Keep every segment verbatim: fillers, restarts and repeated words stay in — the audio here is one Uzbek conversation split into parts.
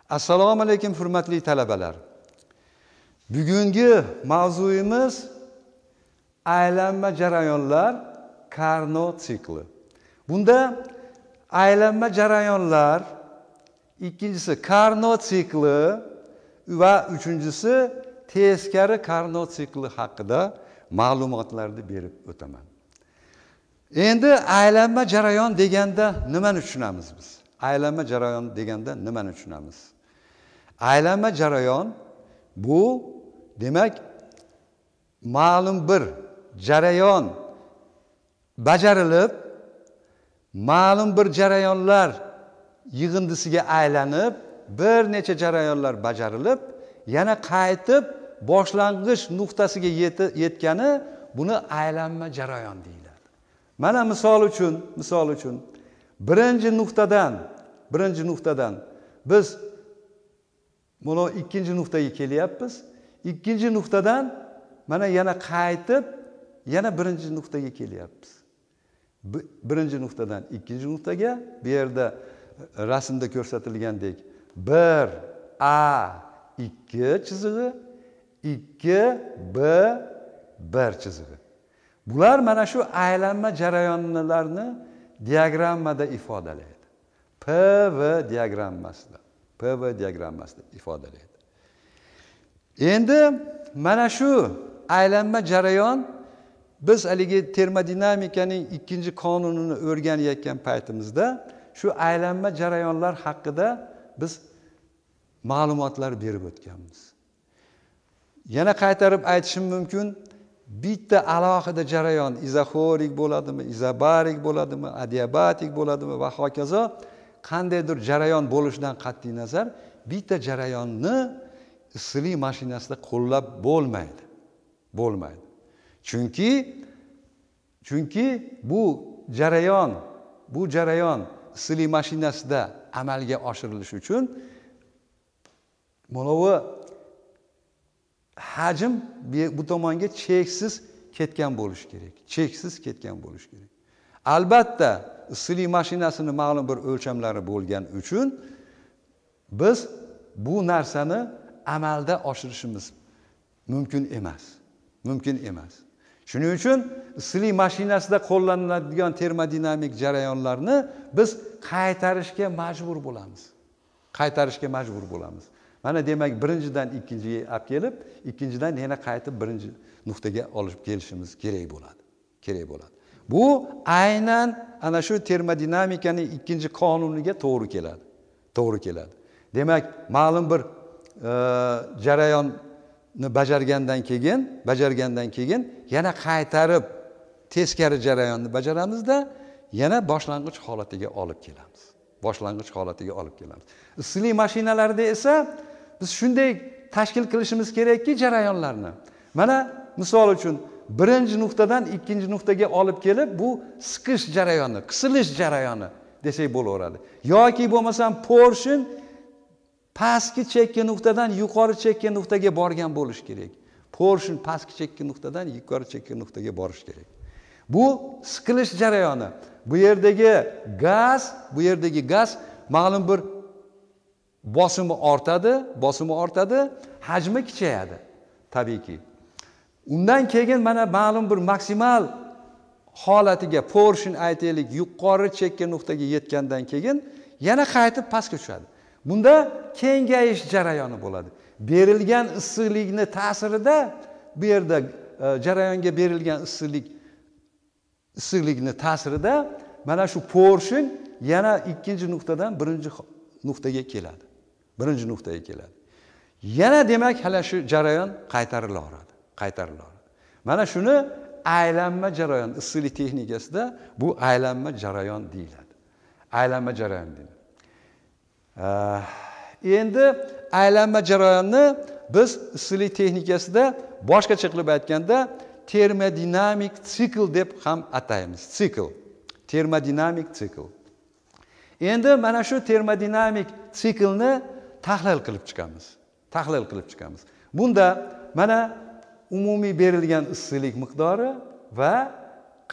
Assalomu alaykum hurmatli talabalar. Bugungi mavzuyimiz aylanma jarayonlar Carnot sikli. Bunda aylanma jarayonlar, ikkinchisi Carnot sikli va uchinchisi teskari Carnot sikli haqida ma'lumotlarni berib o'taman. Endi aylanma jarayon deganda nimani tushunamiz biz? Aylanma jarayon deganda nimani tushunamiz? Aylanma jarayon bu demak ma'lum bir jarayon bajarilib, ma'lum bir jarayonlar yig'indisiga aylanib, bir necha jarayonlar bajarilib, yana qaytib boshlang'ich nuqtasiga yetgani buni aylanma jarayon deyiladi. Mana misol uchun, misol uchun birinchi nuqtadan, birinchi nuqtadan biz mana ikkinchi nuqtaga kelyapmiz. Ikkinchi nuqtadan mana yana qaytib, yana birinchi nuqtaga kelyapmiz. Birinchi nuqtadan ikkinchi nuqtaga, bu yerda rasmda ko'rsatilgandek bir A ikki chizig'i, ikki B bir chizig'i. Bular mana shu aylanma jarayonlarni diagrammada ifodalaydi. P V diagrammasida, P V diagrammasida ifodalaydi. Endi mana shu aylanma jarayon biz haligi termodinamikaning ikkinchi qonunini o'rganayotgan paytimizda shu aylanma jarayonlar haqida biz ma'lumotlar berib o'tganmiz. Yana qaytarib aytishim mumkin, bitta alohida jarayon izoxorik bo'ladimi, izobarik bo'ladimi, adiabatik bo'ladimi va hokazo qandaydir jarayon bo'lishidan qat'iy nazar bitta jarayonni issiqlik mashinasida qo'llab bo'lmaydi. Bo'lmaydi. Chunki chunki bu jarayon, bu jarayon issiqlik mashinasida amalga oshirilishi uchun mana bu hajm bu tomonga cheksiz ketgan bo'lishi kerak. Cheksiz ketgan bo'lishi kerak. Albatta, issiqlik mashinasini ma'lum bir o'lchamlari bo'lgan uchun biz bu narsani amalda oshirishimiz mumkin emas. Mumkin emas. Shuning uchun issiqlik mashinasida qo'llaniladigan termodinamik jarayonlarni biz qaytarishga majbur bo'lamiz. Qaytarishga majbur bo'lamiz. Mana demak birinchidan ikkinchiga olib kelib, ikkinchidan yana qaytib birinchi nuqtaga olib kelishimiz kerak bo'ladi. Kerak bo'ladi. Bu aynan ana shu termodinamikaning ikkinchi qonuniga to'g'ri keladi. To'g'ri keladi. Demak, ma'lum bir e, jarayonni bajargandan keyin, bajargandan keyin yana qaytarib teskari jarayonni bajaramizda, yana boshlang'ich holatiga olib kelamiz. Boshlang'ich holatiga olib kelamiz. Issiqlik mashinalarida esa biz shunday tashkil qilishimiz kerakki jarayonlarni. Mana misol uchun birinchi nuqtadan ikkinchi nuqtaga olib kelib bu siqish jarayoni, qisilish jarayoni desak bo'laveradi. Yoki bo'lmasam portion pastki chekka nuqtadan yuqori chekka nuqtaga borgan bo'lish kerak. Portion pastki chekka nuqtadan yuqori chekka nuqtaga borish kerak. Bu siqilish jarayoni. Bu yerdagi gaz, bu yerdagi gaz ma'lum bir bosimi ortadi, bosimi ortadi, hajmi kichayadi, tabiiyki. Undan keyin mana ma'lum bir maksimal holatiga portion aytaylik, yuqori chekka nuqtaga yetgandan keyin yana qaytib pastga tushadi. Bunda kengayish jarayoni bo'ladi. Berilgan issiqlikni ta'sirida bu yerda jarayonga berilgan issiqlik issiqlikni ta'sirida mana shu portion yana ikkinchi nuqtadan birinchi nuqtaga keladi. Birinchi nuqtaga keladi. Yana demak hali shu jarayon qaytarilaveradi, qaytarilaveradi. Mana shuni aylanma jarayon issiqlik texnikasida bu aylanma jarayon deyiladi. Aylanma jarayon deyiladi. Endi aylanma jarayonni biz issiqlik texnikasida boshqacha qilib aytganda termodinamik sikl deb ham ataymiz. Sikl. Termodinamik sikl. Endi mana shu termodinamik siklni tahlil qilib chiqamiz. Tahlil qilib chiqamiz. Bunda mana umumiy berilgan issiqlik miqdori va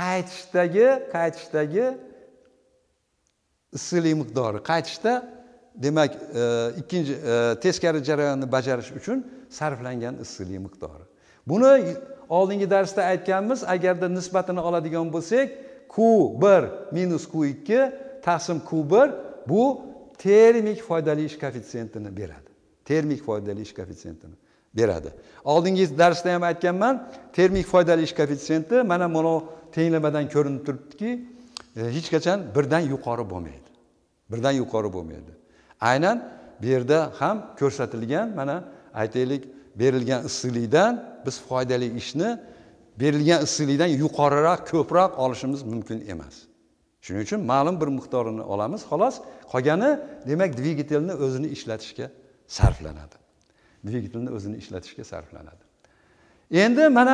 qaytishdagi qaytishdagi issiqlik miqdori, qaytishda demak, ikkinchi teskari jarayonni bajarish uchun sarflangan issiqlik miqdori. Buni oldingi darsda aytganmiz, agarda nisbatini oladigan bo'lsak, Q bir minus Q ikki taqsim Q bir bu termik foydali ish koeffitsiyentini beradi. Termik foydali ish koeffitsiyentini beradi. Oldingi darsda ham aytganman, termik foydali ish koeffitsiyenti mana buni tenglamadan ko'rinib turibdiki, hech qachon birdan yuqori bo'lmaydi. Birdan yuqori bo'lmaydi. Aynan bu yerda ham ko'rsatilgan, mana aytaylik, berilgan issiqlikdan biz foydali ishni berilgan issiqlikdan yuqoriroq, ko'proq olishimiz mumkin emas. Shuning uchun ma'lum bir miqdorini olamiz, xolos. Qolgani, demak, dvigatelni o'zini ishlatishga sarflanadi. Dvigatelni o'zini ishlatishga sarflanadi. Endi mana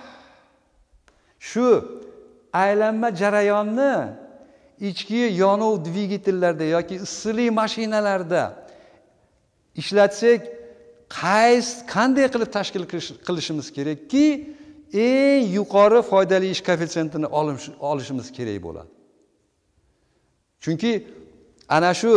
shu aylanma jarayonni ichki yonuv dvigatellarda yoki issiqlik mashinalarida ishlatsak, qaysi qanday qilib tashkil qilishimiz kerakki, eng yuqori foydali ish koeffitsiyentini olishimiz kerak bo'ladi. Chunki ana shu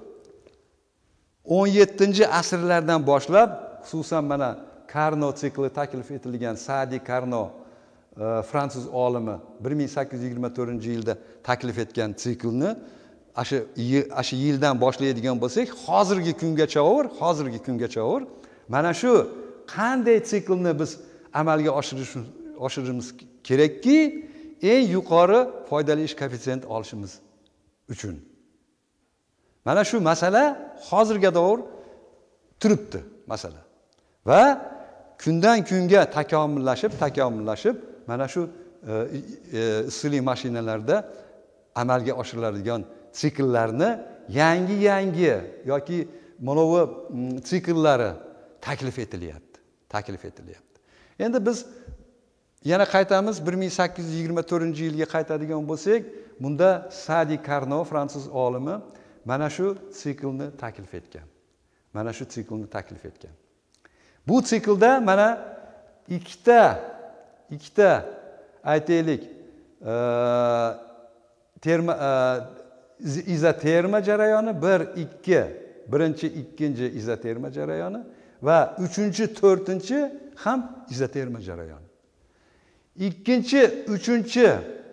o'n yettinchi asrlardan boshlab, xususan mana Carnot sikli taklif etilgan Sadi Carnot fransuz olimi bir ming sakkiz yuz yigirma to'rtinchi yilda taklif etgan siklni ashu ashu yildan boshlaydigan bo'lsak, hozirgi kungacha o'r, hozirgi kungacha o'r mana shu qanday siklni biz amalga oshirish oshirishimiz kerakki, eng yuqori foydali ish koeffitsiyenti olishimiz uchun. Mana shu masala hozirga davr turibdi masala. Va kundan kunga takomillashib, takomillashib mana shu issiqlik mashinalarida amalga oshiriladigan sikllarni yangi-yangi yoki monovi sikllari taklif etilyapti, taklif etilyapti. Endi biz yana qaytamiz bir ming sakkiz yuz yigirma to'rtinchi yilga qaytadigan bo'lsak, bunda Sadi Carnot fransuz olimi mana shu siklni taklif etgan. Mana shu siklni taklif etgan. Bu siklda mana ikkita ikkita aytaylik terma izoterma jarayoni, bir ikki, birinchi, ikkinchi izoterma jarayoni va uchinchi, to'rtinchi ham izoterma jarayoni. Ikkinchi, uchinchi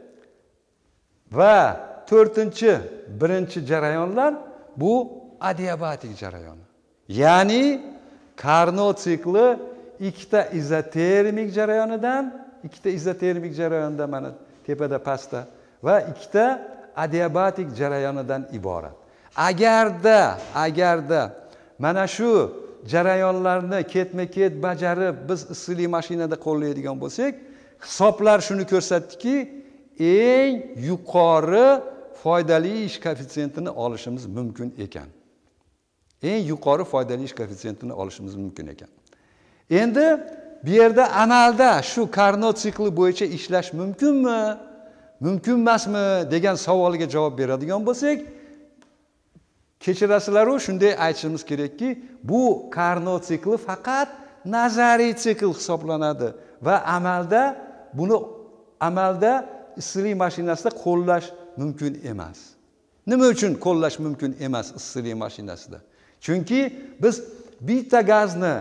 va to'rtinchi, birinchi jarayonlar bu adiabatik jarayoni. Ya'ni Carnot sikli ikkita izotermik jarayonidan, ikkita izotermik jarayonda mana tepada pastda va ikkita adiabatik jarayonidan iborat. Agarda, agarda mana shu jarayonlarni ketma-ket bajarib biz issiqlik mashinada qo'llaydigan bo'lsak, hisoblar shuni ko'rsatdiki, eng yuqori foydali ish koeffitsiyentini olishimiz mumkin ekan. Eng yuqori foydali ish koeffitsiyentini olishimiz mumkin ekan. Endi bu yerda amalda shu Carnot sikli bo'yicha ishlash mumkinmi, mumkin emasmi degan savolga javob beradigan bo'lsak, kechirasizlar-ku, shunday aytishimiz kerakki, bu Carnot sikli faqat nazariy sikl hisoblanadi va amalda buni amalda issiqlik mashinasida qo'llash mumkin emas. Nima uchun qo'llash mumkin emas issiqlik mashinasida? Chunki biz bitta gazni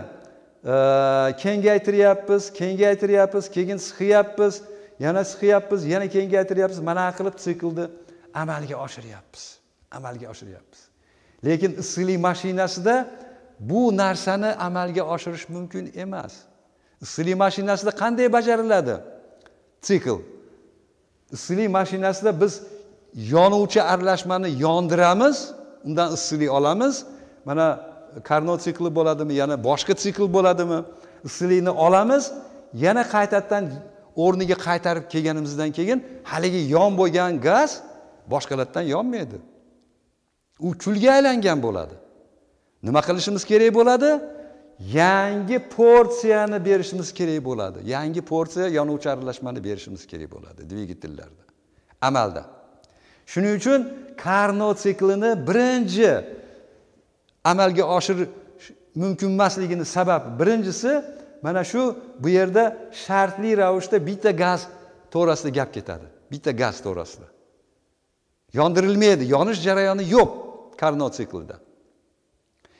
kengaytiryapmiz, kengaytiryapmiz, keyin siqyapmiz, yana siqyapmiz, yana kengaytiryapmiz, mana qilib siklni amalga oshiryapmiz, amalga oshiryapmiz. Lekin issiqlik mashinasida bu narsani amalga oshirish mumkin emas. Issiqlik mashinasida qanday bajariladi sikl? Issiqlik mashinasida biz yonuvchi aralashmani yondiramiz, undan issiqlik olamiz. Mana Carnot sikli bo'ladimi, yana boshqa sikl bo'ladimi? Issiqlikni olamiz, yana qaytadan o'rniga qaytarib kelganimizdan keyin haligi yon bo'lgan gaz boshqalardan yonmaydi. U kulga aylangan bo'ladi. Nima qilishimiz kerak bo'ladi? Yangi porsiyani berishimiz kerak bo'ladi. Yangi porsiya yonuvchi aralashmani berishimiz kerak bo'ladi dvigatellarda. Amalda. Shuning uchun Carnot siklini birinchi amalga oshirish mumkin emasligining sababi birinchisi mana shu bu yerda shartli ravishda bitta gaz to'g'risida gap ketadi. Bitta gaz to'g'risida. Yondirilmaydi, yonish jarayoni yo'q Carnot siklida.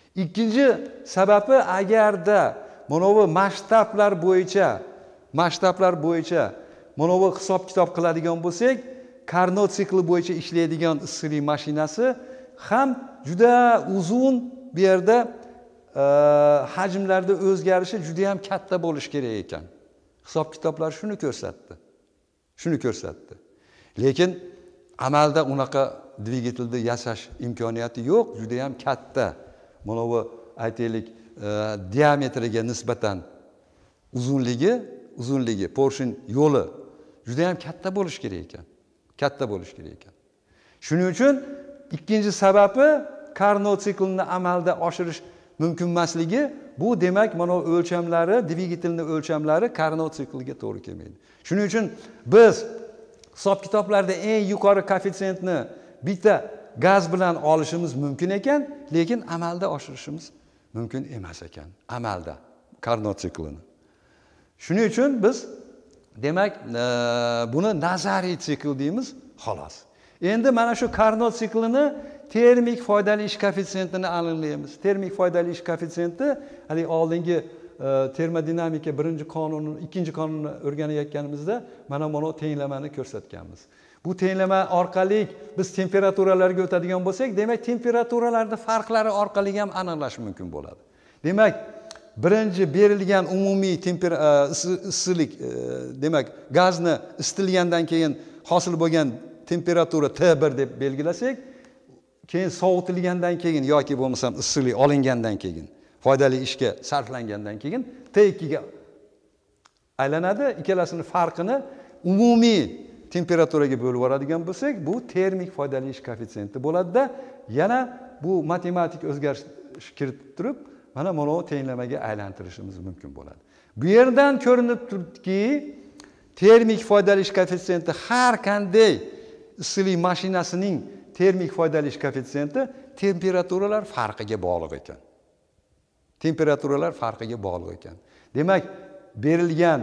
Ikkinchi sababi, agarda mana bu masshtablar bo'yicha, masshtablar bo'yicha mana bu hisob kitob qiladigan bo'lsak, Carnot sikli bo'yicha ishlaydigan issiqlik mashinasi ham juda uzun, bu yerda hajmlarda o'zgarishi juda ham katta bo'lish kerak ekan. Hisob kitoblar shuni ko'rsatdi. Shuni ko'rsatdi. Lekin amalda unaqa dvigatelda yasash imkoniyati yo'q, juda ham katta. Mana bu aytaylik diametriga nisbatan uzunligi, uzunligi, portion yo'li juda ham katta bo'lish kerak ekan. Katta bo'lish kerak ekan. Shuning uchun ikkinchi sababi Carnot siklini amalda oshirish mumkin emasligi, bu demak mana o'lchamlari, dvigatelning o'lchamlari Carnot sikliga to'g'ri kelmaydi. Shuning uchun biz hisob kitoblarda eng yuqori koeffitsiyentni bitta gaz bilan olishimiz mumkin ekan, lekin amalda oshirishimiz mumkin emas ekan, amalda Carnot siklini. Shuning uchun biz demak buni nazariy sikl deymiz, xolos. Endi mana shu Carnot siklini termik foydali ish koeffitsiyentini aniqlaymiz. Termik foydali ish koeffitsiyenti, hali oldingi termodinamika birinchi qonuni, ikkinchi qonunni o'rganayotganimizda mana buni tenglamani ko'rsatganmiz. Bu tenglama orqali biz temperaturalarga o'tadigan bo'lsak, demak temperaturalarda farqlari orqali ham aniqlash mumkin bo'ladi. Demak, birinchi berilgan umumiy issiqlik, demak, gazni isitilgandan keyin hosil bo'lgan temperatura T bir deb belgilasak, keyin sovutilgandan keyin yoki bo'lmasam issiqlik olingandan keyin, foydali ishga sarflangandan keyin T ikki ga aylanadi. Ikkalasining farqini umumiy temperaturaga bo'lib yuboradigan bo'lsak, bu termik foydali ish koeffitsiyenti bo'ladi-da, yana bu matematik o'zgarish kiritib turib, mana buni tenglamaga aylantirishimiz mumkin bo'ladi. Bu yerdan ko'rinib turibdiki, termik foydali ish koeffitsiyenti har qanday issiqlik mashinasining termik foydali ish koeffitsiyenti temperaturalar farqiga bog'liq ekan. Temperaturalar farqiga bog'liq ekan. Demak, berilgan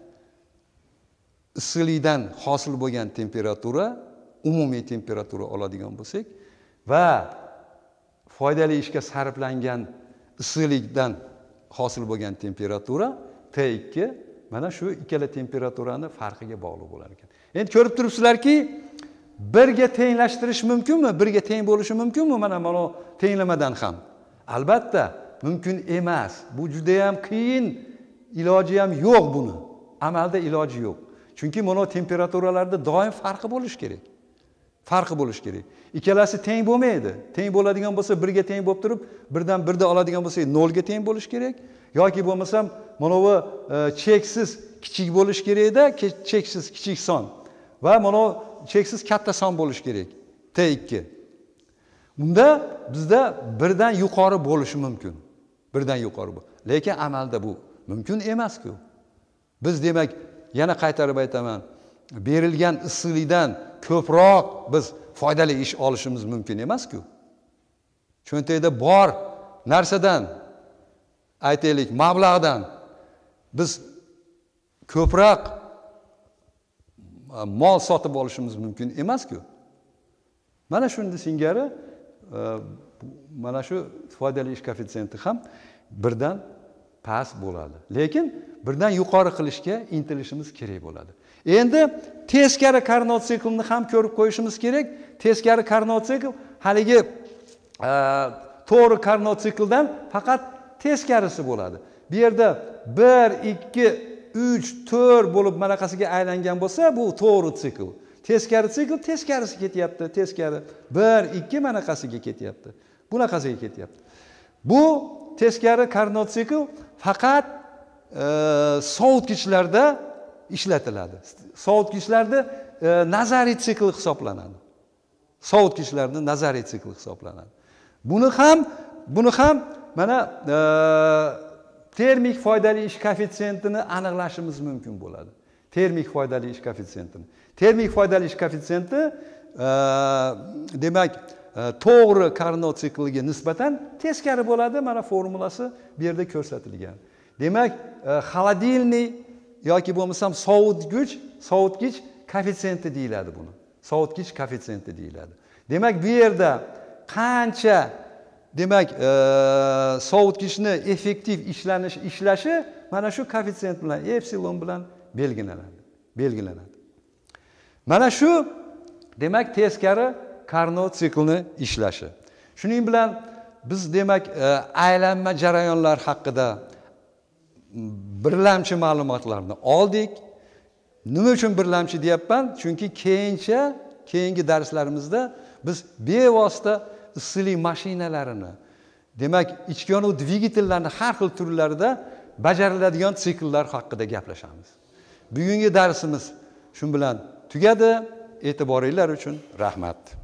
issiqlikdan hosil bo'lgan temperatura, umumiy temperatura oladigan bo'lsak va foydali ishga sarflangan issiqlikdan hosil bo'lgan temperatura T ikki, mana shu ikkala temperaturani farqiga bog'liq bo'lar ekan. Endi ko'rib turibsizlarki, birga tenglashtirish mumkinmi? Birga teng bo'lishi mumkinmi? Mana mana tenglamadan ham. Albatta, mumkin emas. Bu juda ham qiyin, iloji ham yo'q buni. Amalda iloji yo'q. Chunki mana temperaturalarda doim farqi bo'lish kerak. Farqi bo'lish kerak. Ikkalasi teng bo'lmaydi. Teng bo'ladigan bo'lsa, birga teng bo'lib turib, birdan birda oladigan bo'lsa, nolga teng bo'lish kerak. Yoki bo'lmasam, mana bu cheksiz kichik bo'lish kerak-da, cheksiz kichik son. Va mana cheksiz katta son bo'lish kerak. T ikki. Bunda bizda birdan yuqori bo'lishi mumkin. Birdan yuqori bu. Lekin amalda bu mumkin emas-ku. Biz demak, yana qaytarib aytaman, berilgan issiqlikdan ko'proq biz foydali ish olishimiz mumkin emas-ku. Cho'ntakda bor narsadan, aytaylik, mablag'dan biz ko'proq mol sotib olishimiz mumkin emas-ku. Mana shunda singari mana shu foydali ish koeffitsiyenti ham birdan past bo'ladi. Lekin birdan yuqori qilishga intilishimiz kerak bo'ladi. Endi teskari Carnot siklini ham ko'rib qo'yishimiz kerak. Teskari Carnot sikl haligi to'g'ri Carnot sikldan faqat teskarisi bo'ladi. Bu yerda bir, ikki, uch, to'rt bo'lib manaqasiga aylangan bo'lsa, bu to'g'ri sikl. Teskari sikl teskarisi ketyapti, teskari bir, ikki manaqasiga ketyapti. Bunaqasiga ketyapti. Bu teskari Carnot sikl faqat e, sovutgichlarda ishlatiladi. Sovutgichlarda e, nazariy sikl hisoblanadi. Sovutgichlarda nazariy sikl hisoblanadi. Buni ham, buni ham mana e, termik foydali ish koeffitsiyentini aniqlashimiz mumkin bo'ladi. Termik foydali ish koeffitsiyentini. Termik foydali ish koeffitsiyenti e, demak to'g'ri Carnot sikliga nisbatan teskari bo'ladi. Mana formulasi bu yerda ko'rsatilgan. Demak, xolodilniy yoki bo'lmasam sovutgich, sovutgich koeffitsiyenti deyiladi buni. Sovutgich koeffitsiyenti deyiladi. Demak, bu yerda qancha demak, e, sovutgichni effektiv ishlanish ishlashi mana shu koeffitsient bilan, epsilon bilan belgilanadi. Belgilanadi. Mana shu demak teskari Carnot siklini ishlashi. Shuning bilan biz demak aylanma jarayonlar haqida birlamchi ma'lumotlarni oldik. Nima uchun birlamchi deyapman? Chunki keyincha, keyingi darslarimizda biz bevosita issiqlik mashinalarini, demak ichki yonuv dvigatellarni har xil turlarida bajariladigan sikllar haqida gaplashamiz. Bugungi darsimiz shu bilan tugadi. E'tiboringlar uchun rahmat.